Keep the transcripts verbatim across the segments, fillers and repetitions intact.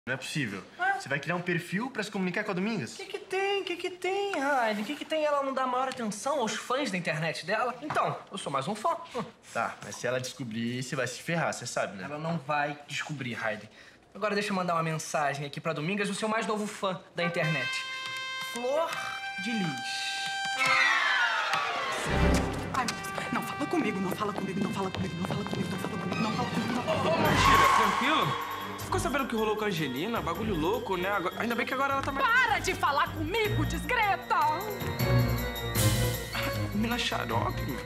Não é possível. É. Você vai criar um perfil pra se comunicar com a Domingas? O que que tem? O que que tem, Raiden? O que que tem ela não dar maior atenção aos fãs da internet dela? Então, eu sou mais um fã. Hum. Tá, mas se ela descobrir, você vai se ferrar, você sabe, né? Ela não vai descobrir, Raiden. Agora deixa eu mandar uma mensagem aqui pra Domingas, o seu mais novo fã da internet. Flor de Lis. Ai, não fala comigo, não fala comigo, não fala comigo, não fala comigo, não fala comigo, não fala comigo, não fala comigo. Ô, Matilda, tranquilo? Você ficou sabendo o que rolou com a Angelina? Bagulho louco, né? Agora... Ainda bem que agora ela tá mais... Para de falar comigo, discreta! Mina xarope, meu.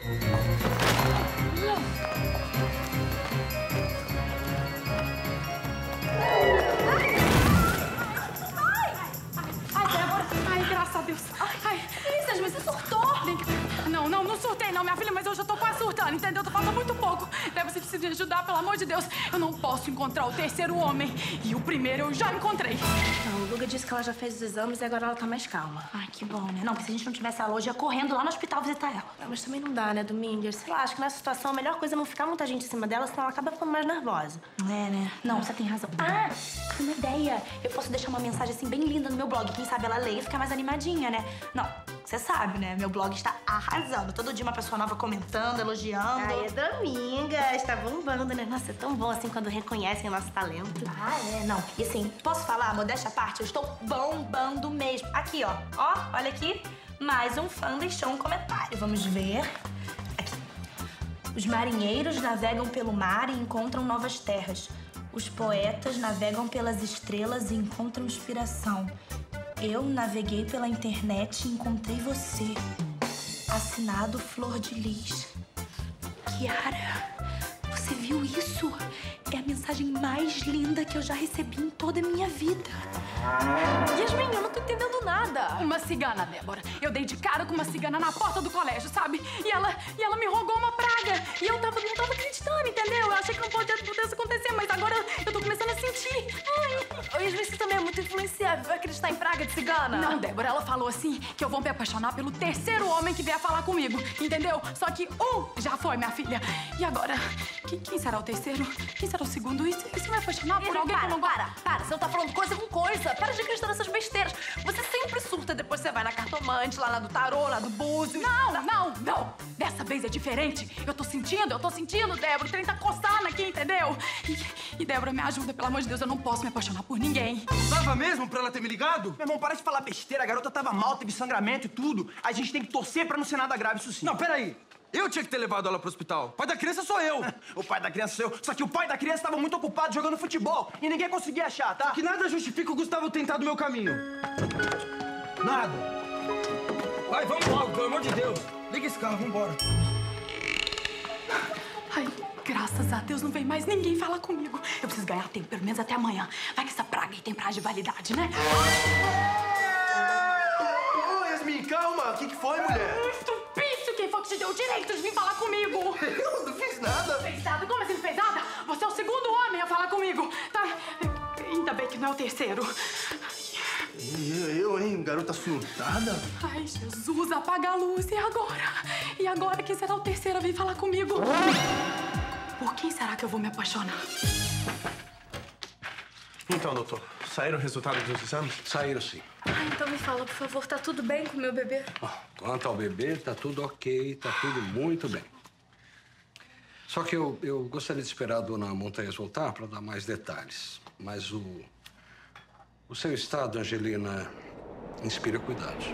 Ai, Débora! Ai, graças a Deus! Ai, isso, mas você surtou! Não, não, não surtei não, minha filha, mas eu já tô quase surtando, entendeu? Tô faltando muito pouco. Débora, você precisa me ajudar, pelo amor de Deus. Eu não posso encontrar o terceiro homem. E o primeiro eu já encontrei. Não, o Luga disse que ela já fez os exames e agora ela tá mais calma. Ai, que bom, né? Não, porque se a gente não tivesse ela hoje, ia correndo lá no hospital visitar ela. Não, mas também não dá, né, Domingas? Sei lá, acho que nessa situação a melhor coisa é não ficar muita gente em cima dela, senão ela acaba ficando mais nervosa. É, né? Não, você tem razão. Ah, uma ideia. Eu posso deixar uma mensagem assim bem linda no meu blog. Quem sabe ela lê e fica mais animadinha, né? Não, você sabe, né? Meu blog está arrasando. Todo dia uma pessoa nova comentando, elogiando. Ai, é Domingas, tá bombando, né? Nossa, é tão bom assim quando reconhecem o nosso talento. Ah, é? Não. E assim, posso falar, modéstia à parte, eu estou bombando mesmo. Aqui, ó. Ó, olha aqui. Mais um fã deixou um comentário. Vamos ver. Aqui. Os marinheiros navegam pelo mar e encontram novas terras. Os poetas navegam pelas estrelas e encontram inspiração. Eu naveguei pela internet e encontrei você. Assinado Flor de Lis. Kiara, você viu isso? É a mensagem mais linda que eu já recebi em toda a minha vida. Yasmin, eu não tô entendendo nada. Uma cigana, Débora. Eu dei de cara com uma cigana na porta do colégio, sabe? E ela, e ela me rogou uma praga. E eu tava, não tava acreditando, entendeu? Eu achei que não podia, pudesse acontecer, mas agora eu tô começando a sentir. Ai, Yasmin, você também é muito influenciável. Vai acreditar em praga de cigana? Não, Débora, ela falou assim que eu vou me apaixonar pelo terceiro homem que vier falar comigo, entendeu? Só que um já foi, minha filha. E agora? Quem, quem será o terceiro? Quem será o segundo? E se, e se me apaixonar por alguém para, que eu não gosto? Para, para. Você não tá falando coisa com coisa. Para de acreditar nessas besteiras. Você sempre surta, depois você vai na cartomante, lá na do tarô, lá do búzio. Não, não, não. Dessa vez é diferente. Eu tô sentindo, eu tô sentindo, Débora. O trem tá coçando aqui, entendeu? E, e Débora, me ajuda, pelo amor de Deus. Eu não posso me apaixonar por ninguém. Tava mesmo pra ela ter me ligado? Meu irmão, para de falar besteira. A garota tava mal, teve sangramento e tudo. A gente tem que torcer pra não ser nada grave, isso sim. Não, peraí. Eu tinha que ter levado ela pro hospital. O pai da criança sou eu. O pai da criança sou eu. Só que o pai da criança tava muito ocupado jogando futebol e ninguém conseguia achar, tá? Que nada justifica o Gustavo tentar do meu caminho. Nada. Vai, vamos logo, pelo amor de Deus. Liga esse carro, vambora. Ai, graças a Deus não vem mais ninguém falar comigo. Eu preciso ganhar tempo, pelo menos até amanhã. Vai que essa praga aí tem prazo de validade, né? Ô, Yasmin, calma. O que que foi, mulher? Estupício! Quem foi que te deu o direito de vir falar comigo? Eu não fiz nada. Fez nada? Como assim não fez nada? Você é o segundo homem a falar comigo, tá? Ainda bem que não é o terceiro. Eu, eu, hein? Garota surtada. Ai, Jesus, apaga a luz. E agora? E agora quem será o terceiro a vir falar comigo? Por quem será que eu vou me apaixonar? Então, doutor, saíram os resultados dos exames? Saíram sim. Ai, então me fala, por favor, tá tudo bem com o meu bebê? Ó, quanto ao bebê, tá tudo ok, tá tudo muito bem. Só que eu, eu gostaria de esperar a dona Montanhas voltar para dar mais detalhes. Mas o, o seu estado, Angelina, inspira cuidados.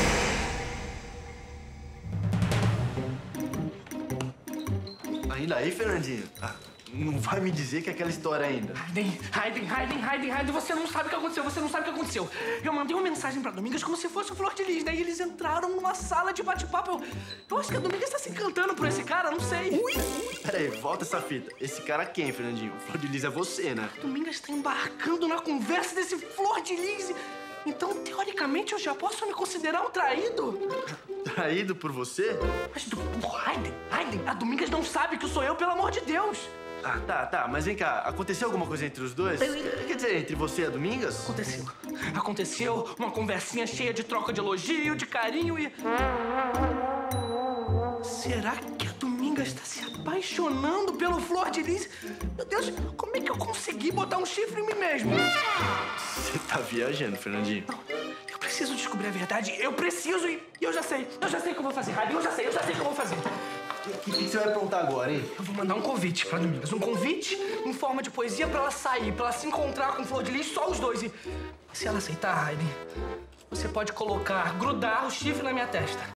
Ainda aí, Fernandinho? Ah, não vai me dizer que é aquela história ainda. Raiden, Raiden, Raiden, Raiden, Raiden, você não sabe o que aconteceu, você não sabe o que aconteceu. Eu mandei uma mensagem pra Domingas como se fosse o Flor de Lis, daí eles entraram numa sala de bate-papo. Eu, eu acho que a Domingas tá se encantando por esse cara, não sei. Ui, ui. Peraí, volta essa fita. Esse cara quem, Fernandinho? O Flor de Lis é você, né? Domingas tá embarcando na conversa desse Flor de Lis. Então, teoricamente, eu já posso me considerar um traído? Traído por você? Mas, do... Raiden, Raiden, a Domingas não sabe que sou eu, pelo amor de Deus. Ah, tá, tá. Mas vem cá, aconteceu alguma coisa entre os dois? Quer dizer, entre você e a Domingas? Aconteceu. Aconteceu uma conversinha cheia de troca de elogio, de carinho e... Será que a Domingas Domingas está se apaixonando pelo Flor de Lis. Meu Deus, como é que eu consegui botar um chifre em mim mesmo? Você tá viajando, Fernandinho. Não, eu preciso descobrir a verdade. Eu preciso e eu já sei. Eu já sei o que eu vou fazer, Raiden. Eu já sei, eu já sei o que eu vou fazer. O que, que você vai aprontar agora, hein? Eu vou mandar um convite pra Domingas. Um convite em forma de poesia pra ela sair, pra ela se encontrar com Flor de Lis, só os dois. E se ela aceitar, Raiden, você pode colocar, grudar o chifre na minha testa.